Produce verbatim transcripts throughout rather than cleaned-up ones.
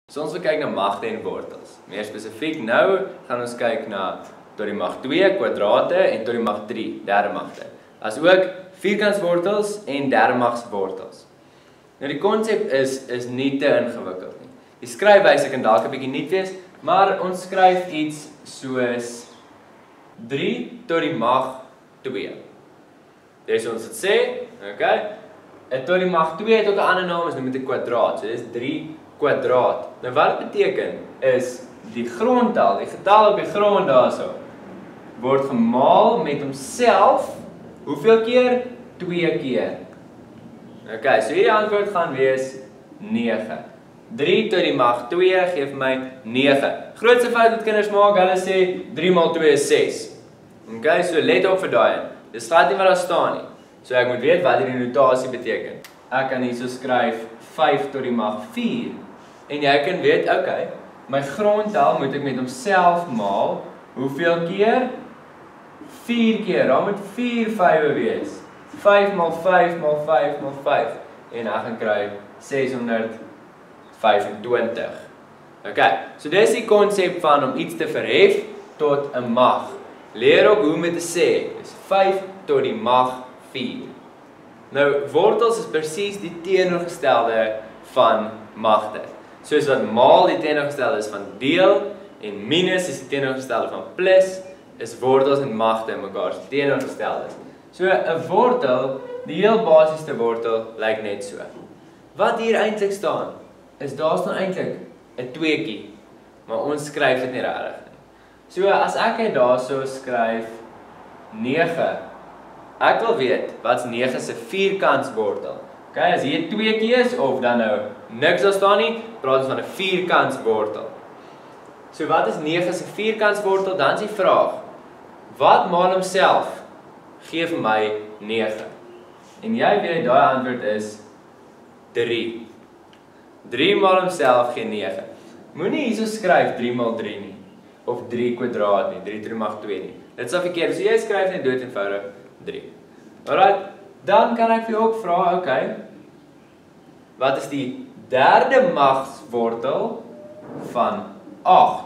So ons wil kyk na magte en wortels. Meer spesifiek nou gaan ons kyk na tot die mag twee kwadrate en tot die mag drie derde magte. As ook vierkantswortels en derde magswortels. Nou die konsep is is nie te ingewikkeld nie. Die skryfwyse kan dalk 'n bietjie nuut wees, maar ons skryf iets soos drie tot die mag twee. Dis ons dit sê, okay? En tot die mag twee het ook 'n ander naam, is noem dit 'n kwadraat. So dis drie kwadraat. Nou wat dit beteken is die grondtal, die getal op die grond daarso word gemaal met homself hoeveel keer? twee keer. Okay, so hierdie antwoord gaan wees nege. drie tot die mag twee gee vir my nege. Grootste fout wat kinders maak, hulle sê drie maal twee is ses. Okay, so let op vir daai. Dis glad nie wat daar staan nie. So ek moet weet wat hierdie notasie beteken. Ek kan hierso skryf vyf tot die mag vier. En jy kan weet, okay, my grondtal moet ek met homself maal. Hoeveel keer? vier keer. Daar moet vier vywe wees. vyf maal vyf maal vyf maal vyf. En ek gaan kry ses honderd vyfentwintig. Okay, so dis die konsep van om iets te verhef tot 'n mag. Leer ook hoe om dit te sê. Dis vyf tot die mag vier. Nou, wortels is presies die teenoorgestelde van magte. Soos wat maal die teenoorgestelde is van deel en minus is die teenoorgestelde van plus, is wortels en magte mekaar se teenoorgestelde. So 'n wortel, die heel basiese wortel lyk net so. Wat hier eintlik staan, is daar staan eintlik 'n tweeetjie, maar ons skryf dit nie regtig nie. So as ek daarso skryf nege, ek wil weet wat's nege se vierkantswortel. Okay, as hier 'n tweeetjie is of dan nou niks daar staan nie, praat ons van 'n vierkantswortel. So wat is nege se vierkantswortel? Dan is die vraag, wat maal homself gee vir my nege? En jy weet daai antwoord is drie. drie maal homself gee nege. Moenie hierso skryf drie maal drie nie of drie kwadraat nie, drie tot die mag twee nie. Dit is verkeerd. So jy skryf net dood eenvoudig drie. Alright, dan kan ek vir jou ook vra, okay, wat is die derde magswortel van agt?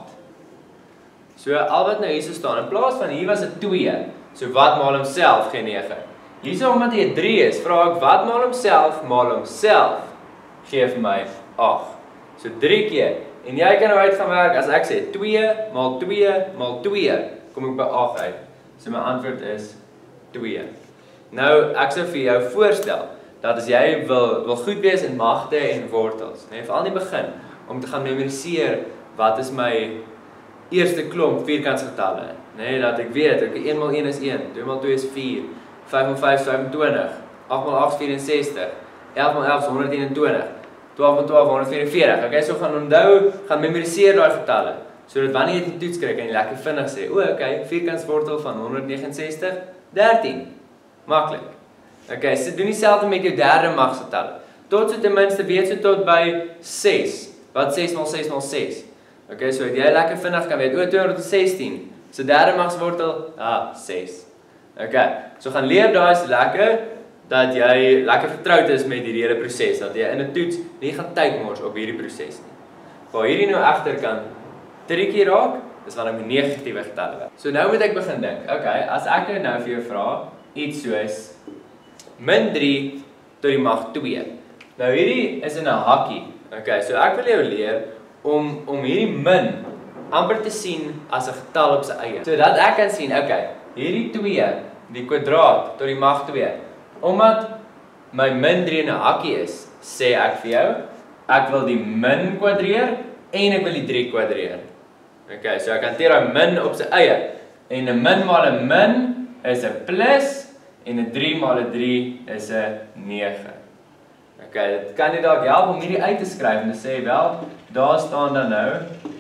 So al wat nou hierso staan, in plaas van hier was 'n twee, so wat maal homself gee nege. Hierso omdat hy 'n drie is, vra ek wat maal homself maal homself gee vir my agt. So drie keer. En jy kan nou uit gaan werk as ek sê twee maal twee maal twee, kom ek by agt uit. So my antwoord is twee. Nou, ek sou vir jou voorstel dat as jy wil wil goed wees in magte en wortels, nee, veral in die begin om te gaan memoriseer wat is my eerste klomp vierkantsgetalle, nee, dat ek weet, ek een maal een is een, twee maal twee is vier, vyf maal vyf is vyfentwintig, agt maal agt is vyf-en-sestig, elf maal elf is honderd eenentwintig, twaalf maal twaalf is honderd vyf-en-veertig. Okay, so gaan onthou, gaan memoriseer daai getalle, sodat wanneer jy die toets kry, kan jy lekker vinnig sê, o, okay, vierkantswortel van honderd negenensestig, dertien. Maklik. Okay, so doen dieselfde met jou derde magsgetalle. Tot so ten minste weet so tot by ses. Wat ses maal ses maal ses? Okay, so jy lekker vinnig kan weet, o, tweehonderdsestien. So derde magswortel, ah, ses. Okay, so gaan leer daai is lekker dat jy lekker vertroud is met hierdie hele proses, dat jy in 'n toets nie gaan tyd mors op hierdie proses nie. Waar hierdie nou egter kan triekie raak, is wanneer ek negatiewe getalle werk. So nou moet ek begin dink. Okay, as ek nou vir jou vra iets soos min drie tot die mag twee. Nou hierdie is in 'n hakkie. Okay, so ek wil jou leer om om hierdie min amper te sien as 'n getal op sy eie. So dat ek kan sien, okay, hierdie twee, die kwadraat tot die mag twee. Omdat my min drie in 'n hakkie is, sê ek vir jou, ek wil die min kwadreer en ek wil die drie kwadreer. Okay, so ek hanteer daai min op sy eie. En 'n min maal 'n min is 'n plus en 'n drie maal 'n drie is 'n nege. Okay, dit kan nie dalk help om hierdie uit te skryf en te sê, wel, daar staan dan nou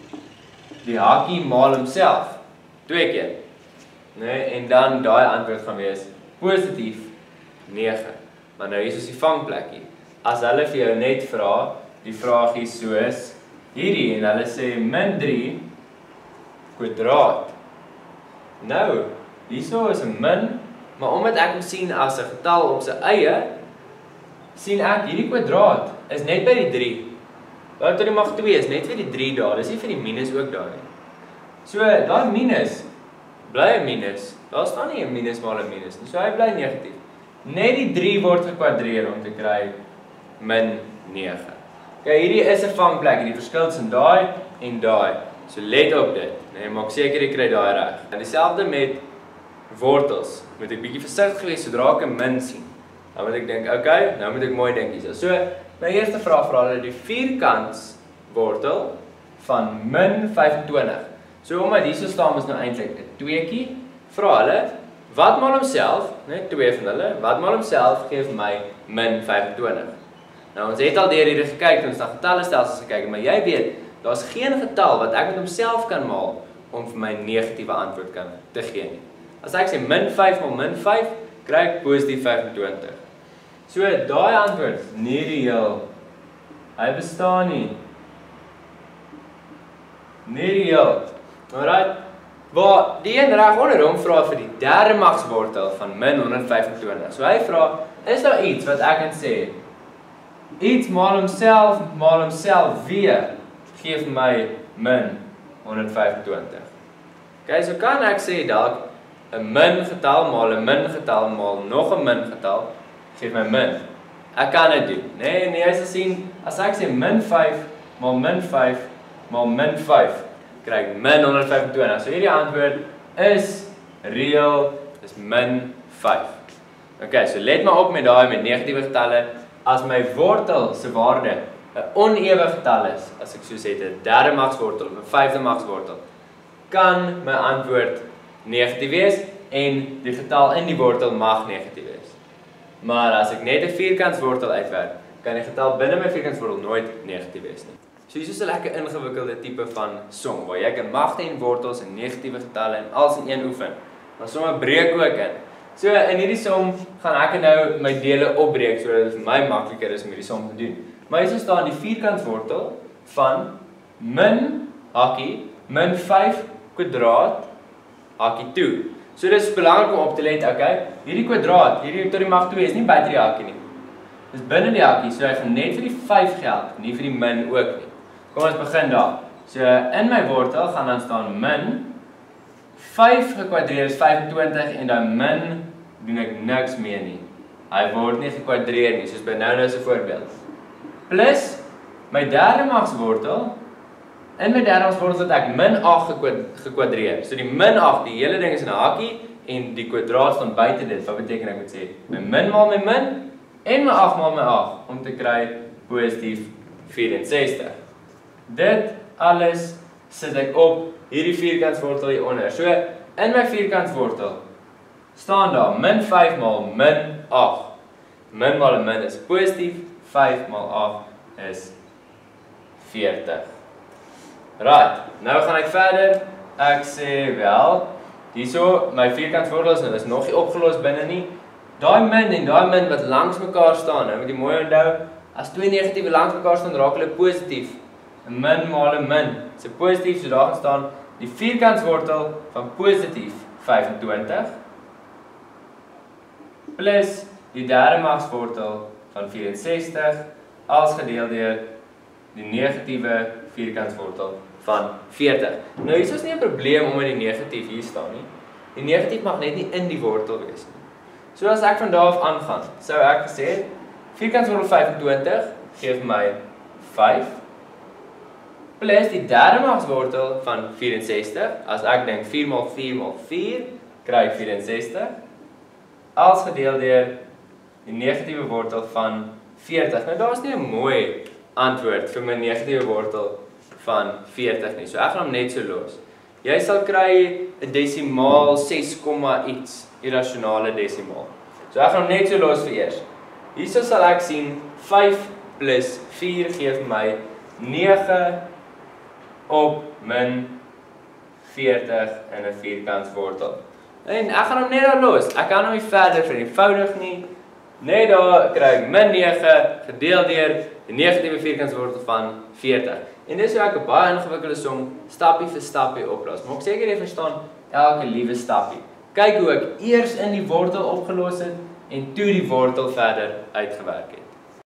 die hakkie maal homself. Twee keer. Nee, en dan daai antwoord gaan wees positief nege. Maar nou hier is die vangplekkie. As hulle vir jou net vra, die vraagie soos hierdie en hulle sê min drie kwadraat. Nou, hierso is 'n min, maar omdat ek hom sien as 'n getal op sy eie, sien ek hierdie kwadraat is net by die drie. Daai tot die mag twee is net vir die drie daar, dis nie vir die minus ook daar nie. So, daai minus, bly 'n minus, daar staan nie 'n minus maal 'n minus nie, so hy bly negatief. Net die drie word gekwadreer om te kry min nege. Okay, hierdie is 'n vangplek, die verskil tussen daai en daai. So let op dit, nee, maak seker jy kry daai reg. En dieselfde met wortels, moet ek bietjie versigtig wees sodra ek 'n min sien. Dan moet ek dink, okay, nou moet ek mooi dink hierso. So, my eerste vraag vra hulle die vierkants wortel van min vyf en twintig. So omdat hierso staan is nou eintlik 'n tweetjie, vra hulle wat maal homself, net twee van hulle, wat maal homself gee vir my min vyf en twintig. Nou ons het al deur hierdie gekyk, ons het getalle stelsels gekyk, maar jy weet, daar's geen getal wat ek met homself kan maal om vir my negatiewe antwoord kan te gee nie. As ek sê min vyf maal min vyf, kry ek positief vyf en twintig. So daai antwoord is nie reëel. Hy bestaan nie. Nie reëel. Alright. Waar die een reg onder hom vra vir die derde magswortel van min honderd vyf en twintig. So hy vra, is daar iets wat ek kan sê? Iets maal homself maal homself weer gee vir my min honderd vyf en twintig. Okay, so kan ek sê dalk 'n min getal maal 'n min getal maal nog 'n min getal gee my min. Ek kan dit doen. Nee, nee, jy sal sien as ek sê min vyf maal min vyf maal min vyf kry ek min honderd vyf en twintig. So hierdie antwoord is reël, is min vyf. Okay, so let maar op met daai met negatiewe getalle. As my wortel se waarde 'n onewe getal is, as ek so sê 'n derde magswortel of 'n vyfde magswortel, kan my antwoord negatief wees en die getal in die wortel mag negatief wees. Maar as ek net 'n vierkantswortel uitwerk, kan die getal binne my vierkantswortel nooit negatief wees nie. So hier is 'n lekker ingewikkelde tipe van som waar jy kan magte en wortels en negatiewe getalle en alles in een oefen. Maar somme breek ook in. So in hierdie som gaan ek nou my dele opbreek sodat dit vir my makliker is om hierdie som te doen. Maar hier staan die vierkantswortel van min hakkie min vyf kwadraat hakkie toe. So dit is belangrik om op te let, okay? Hierdie kwadraat, hierdie tot die mag twee is nie buite die hakkie nie. Dis binne die hakkie, so hy gaan net vir die vyf geld, nie vir die min ook nie. Kom ons begin daar. So in my wortel gaan dan staan min vyf gekwadreer is vyf en twintig en dan min doen ek niks mee nie. Hy word nie gekwadreer nie, soos by nou nou se voorbeeld. Plus my derde magswortel. In my derde magswortel het ek min agt gekwadreer. So die min agt, die hele ding is in 'n hakkie en die kwadraat staan buite dit. Wat beteken ek moet sê? My min maal my min en my agt maal my agt om te kry positief vyf-en-sestig. Dit alles sit ek op hierdie vierkantswortel hier onder. So in my vierkantswortel staan daar min vyf maal min agt. Min maal 'n min is positief, vyf maal agt is veertig. Right, nou gaan ek verder. Ek sê wel, hierso my vierkantswortel is nou is nog nie opgelos binne nie. Daai min en daai min wat langs mekaar staan, nou moet jy mooi onthou, as twee negatiewe langs mekaar staan, raak hulle positief. 'n Min maal 'n min. So positief, so daar gaan staan die vierkantswortel van positief vyf en twintig plus die derde magswortel van vyf-en-sestig as gedeel deur die negatiewe vierkantswortel van veertig. Nou hier is nie 'n probleem omdat die negatief hier staan nie. Die negatief mag net nie in die wortel wees nie. So as ek van daar af aangaan, sou ek gesê het vierkantswortel vyf en twintig gee vir my vyf plus die derde magswortel van vyf-en-sestig. As ek dink vier maal vier maal vier, kry ek vyf-en-sestig as gedeel deur die negatiewe wortel van veertig. Nou daar is nie 'n mooi antwoord vir my negatiewe wortel van veertig nie. So ek gaan hom net so los. Jy sal kry 'n desimaal ses, iets, irrasionale desimaal. So ek gaan hom net so los vir eers. Hierso sal ek sien vyf plus vier gee vir my nege op min veertig in 'n vierkantswortel. En ek gaan hom net daar los. Ek kan hom nie verder vereenvoudig nie. Net daar kry ek min nege gedeel deur die negatiewe vierkantswortel van veertig. En dis hoe ek 'n baie ingewikkelde som stappie vir stappie oplos. Maak seker jy verstaan elke liewe stappie. Kyk hoe ek eers in die wortel opgelos het en toe die wortel verder uitgewerk het.